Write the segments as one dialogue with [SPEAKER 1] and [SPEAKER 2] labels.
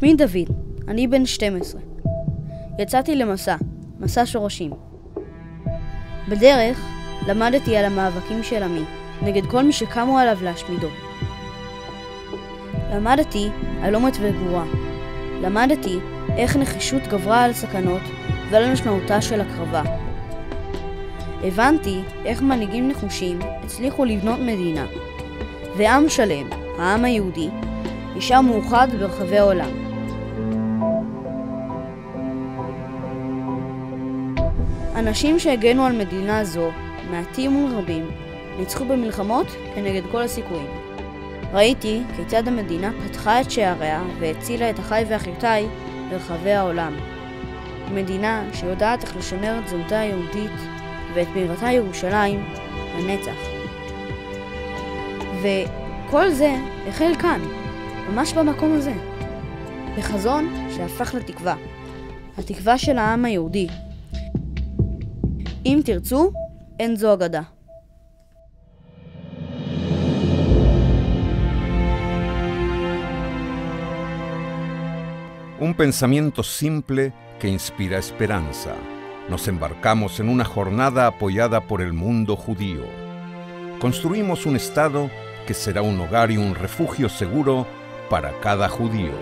[SPEAKER 1] שמי דוד, אני בן 12. יצאתי מסע שורשים. בדרך למדתי על המאבקים של עמי, נגד כל מי שקמו עליו להשמידו. למדתי על אומץ וגבורה. למדתי איך נחישות גברה על סכנות ועל משמעותה של הקרבה. הבנתי איך מנהיגים נחושים הצליחו לבנות מדינה, ועם שלם, העם היהודי, נשאר מאוחד ברחבי העולם. אנשים שהגנו על מדינה זו, מעטים ורבים, ניצחו במלחמות כנגד כל הסיכויים. ראיתי כיצד המדינה פתחה את שעריה והצילה את אחיי ואחיותיי ברחבי העולם. מדינה שיודעת איך לשמר את זהותה היהודית ואת בירתה ירושלים לנצח. וכל זה החל כאן, ממש במקום הזה, בחזון שהפך לתקווה, התקווה של העם היהודי. אם תרצו, אין זו אגדה.
[SPEAKER 2] Un pensamiento simple que inspira esperanza. Nos embarcamos en una jornada apoyada por el mundo judío. Construimos un Estado que será un hogar y un refugio seguro para cada judío.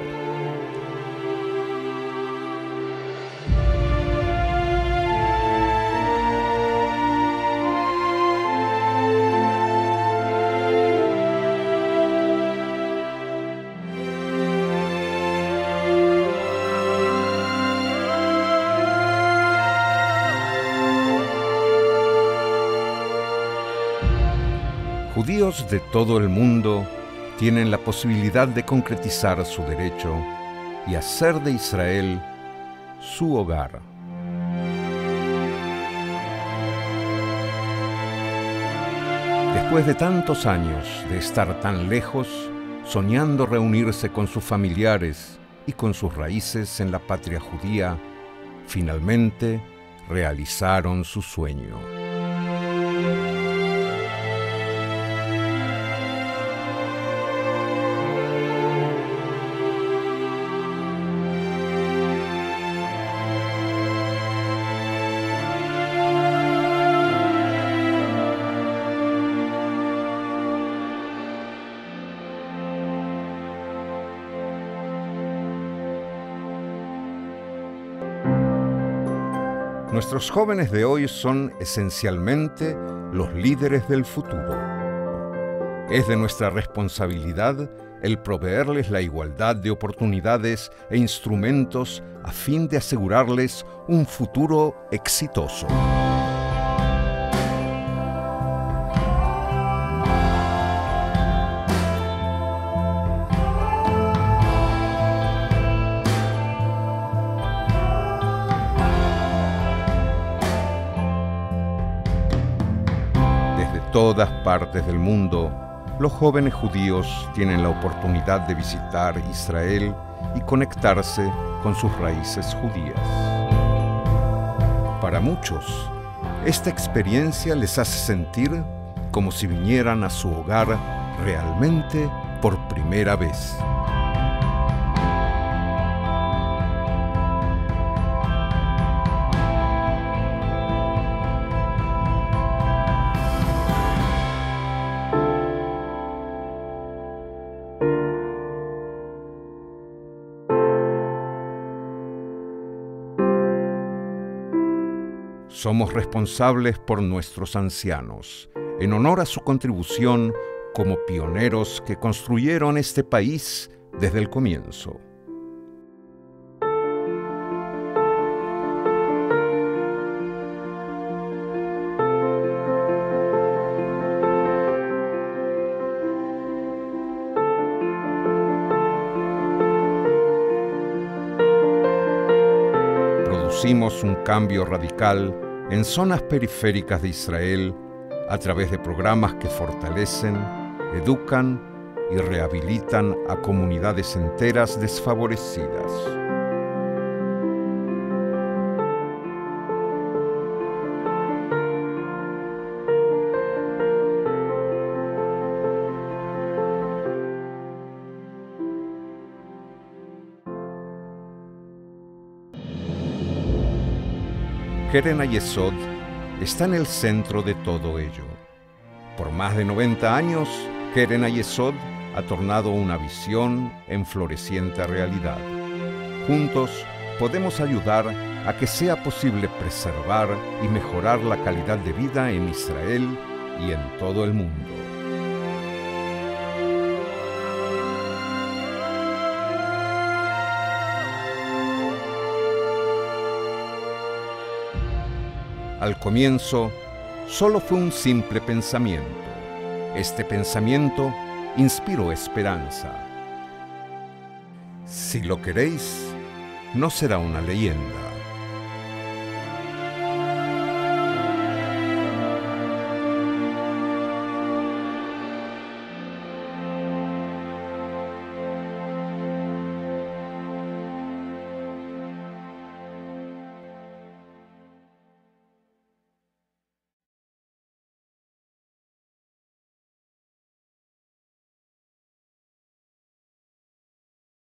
[SPEAKER 2] Judíos de todo el mundo tienen la posibilidad de concretizar su derecho y hacer de Israel su hogar. Después de tantos años de estar tan lejos, soñando reunirse con sus familiares y con sus raíces en la patria judía, finalmente realizaron su sueño. Nuestros jóvenes de hoy son esencialmente los líderes del futuro. Es de nuestra responsabilidad el proveerles la igualdad de oportunidades e instrumentos a fin de asegurarles un futuro exitoso. Todas partes del mundo, los jóvenes judíos tienen la oportunidad de visitar Israel y conectarse con sus raíces judías. Para muchos, esta experiencia les hace sentir como si vinieran a su hogar realmente por primera vez. Somos responsables por nuestros ancianos, en honor a su contribución como pioneros que construyeron este país desde el comienzo. Producimos un cambio radical en zonas periféricas de Israel a través de programas que fortalecen, educan y rehabilitan a comunidades enteras desfavorecidas. Keren Ayesod está en el centro de todo ello. Por más de 90 años, Keren Ayesod ha tornado una visión en floreciente realidad. Juntos podemos ayudar a que sea posible preservar y mejorar la calidad de vida en Israel y en todo el mundo. Al comienzo, solo fue un simple pensamiento. Este pensamiento inspiró esperanza. Si lo queréis, no será una leyenda.